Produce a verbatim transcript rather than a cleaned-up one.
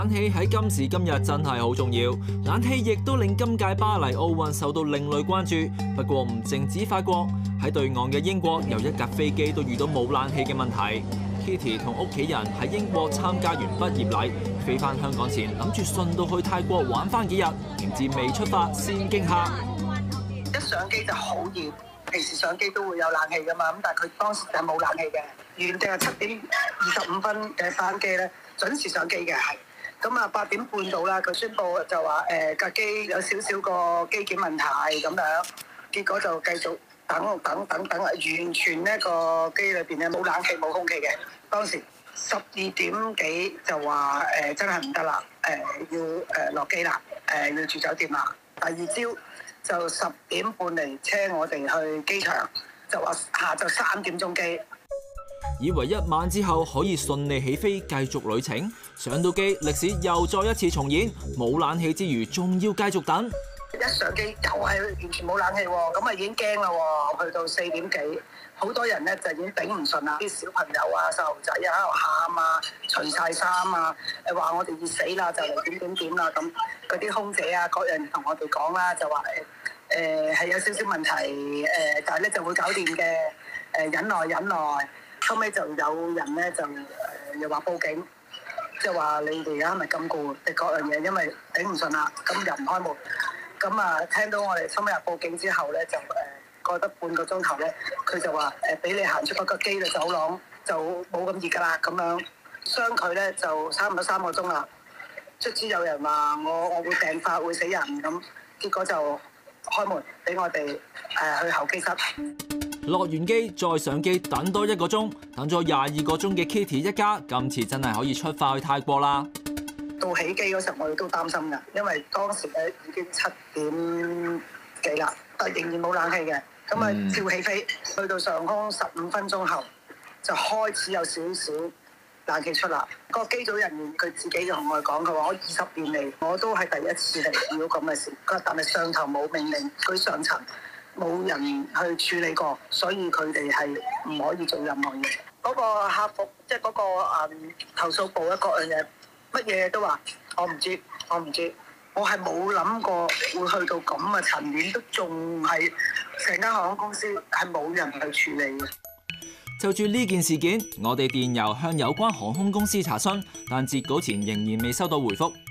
冷氣喺今時今日真係好重要，冷氣亦都令今屆巴黎奧運受到另類關注。不過唔淨止法國，喺對岸嘅英國有一架飛機都遇到冇冷氣嘅問題。Kitty 同屋企人喺英國參加完畢業禮，飛返香港前諗住順道去泰國玩返幾日，點知未出發先驚嚇。 一上機就好熱，平時上機都會有冷氣㗎嘛，咁但係佢當時就冇冷氣嘅。原定係七點二十五分嘅班機咧，準時上機嘅係。咁啊八點半到啦，佢宣佈就話誒架機有少少個機件問題咁樣，結果就繼續等等等等，完全呢個機裏邊咧冇冷氣冇空氣嘅。當時十二點幾就話誒、呃、真係唔得啦，誒、呃、要誒落機啦，誒、呃、要住酒店啦。第二朝就十點半嚟車我哋去機場，就話下晝三點鐘機。 以為一晚之後可以順利起飛繼續旅程，上到機歷史又再一次重演，冇冷氣之餘仲要繼續等。 一上機又係完全冇冷氣喎，咁啊已經驚啦喎！去到四點幾，好多人咧就已經頂唔順啦，啲小朋友啊、細路仔啊喺度喊啊、除晒衫啊，誒話我哋熱死啦，就嚟點點點啦咁。嗰啲空姐啊，各人同我哋講啦，就話誒誒係有少少問題，誒、呃、但係咧就會搞掂嘅，誒、呃、忍耐忍耐。後尾就有人咧就誒、呃、又話報警，即係話你哋而家係咪禁錮嘅各樣嘢，因為頂唔順啦，咁又唔開門。咁啊，聽到我哋收尾日報警之後咧，就誒過得半個鐘頭咧，佢就話誒俾你行出嗰個機嘅走廊，就冇咁熱㗎啦。咁樣相距咧就差唔多三個鐘啦。卒之有人話我我會病發會死人咁，結果就開門俾我哋誒、呃、去候機室。 落完機再上機等多一個鐘，等咗廿二個鐘嘅 Kitty 一家，今次真係可以出發去泰國啦。 到起機嗰時候，我哋都擔心㗎，因為當時咧已經七點幾啦，但仍然冇冷氣嘅。咁啊，照起飛，去到上空十五分鐘後，就開始有少少冷氣出啦。個機組人員佢自己就同我哋講，佢話我二十年嚟我都係第一次嚟遇到咁嘅事。佢話但係上頭冇命令，佢上層冇人去處理過，所以佢哋係唔可以做任何嘢。嗰、那個客服即係嗰個誒、嗯、投訴部一個樣嘢。乜嘢都話我唔知，我唔知，我係冇諗過會去到咁嘅層面，都仲係成間航空公司係冇人去處理嘅。 就住呢件事件，我哋電郵向有關航空公司查詢，但截稿前仍然未收到回覆。